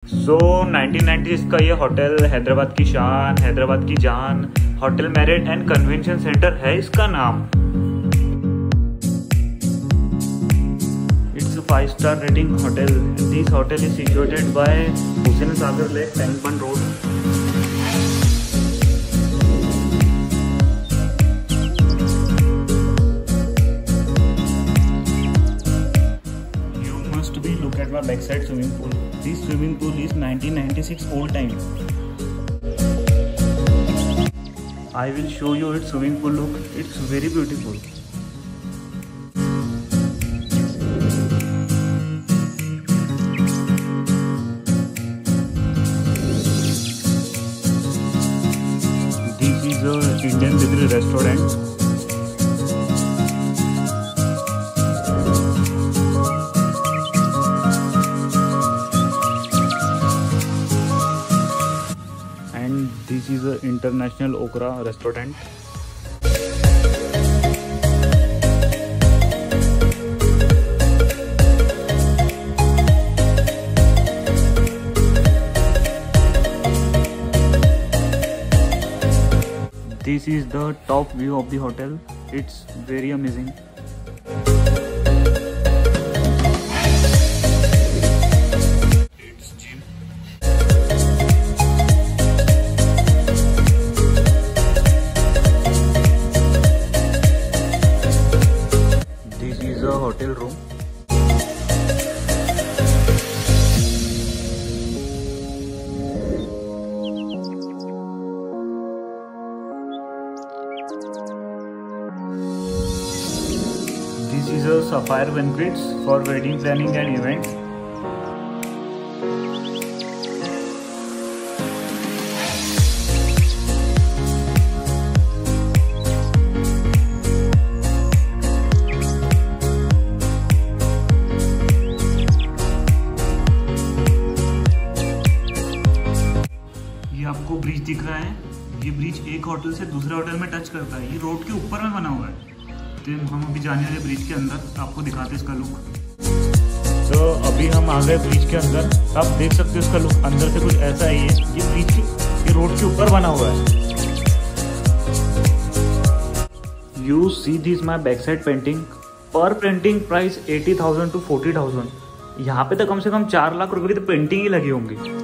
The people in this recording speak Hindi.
सो 1996 का ये होटल हैदराबाद की शान, हैदराबाद की जान, hotel Marriott and convention centre है इसका नाम। It's a 5-star rating hotel. This hotel is situated by Hussain Sagar Lake, Tank Bund Road. Look at my backside swimming pool. This swimming pool is 1996 old time. I will show you its swimming pool look. It's very beautiful. This is a Indian Bidri restaurant. And this is a International Okra restaurant. This is the top view of the hotel. It's very amazing. This is a hotel room. This is a Sapphire Banquets for wedding planning and events. ये आपको ब्रिज दिख रहा है। ये ब्रिज एक होटल से दूसरे होटल में टच करता है। ये रोड के ऊपर में बना हुआ है। तो हम अभी जाने वाले ब्रिज के अंदर, आपको दिखाते हैं इसका लुक। तो अभी हम आ गए ब्रिज के अंदर। आप देख सकते हो इसका लुक अंदर से कुछ ऐसा ही है। ये ब्रिज ये रोड के ऊपर बना हुआ है। You see this my back side painting. पर पेंटिंग प्राइस 80,000 to 40,000। यहाँ पे तो कम से कम 4 लाख रुपए की तो पेंटिंग ही लगी होंगी।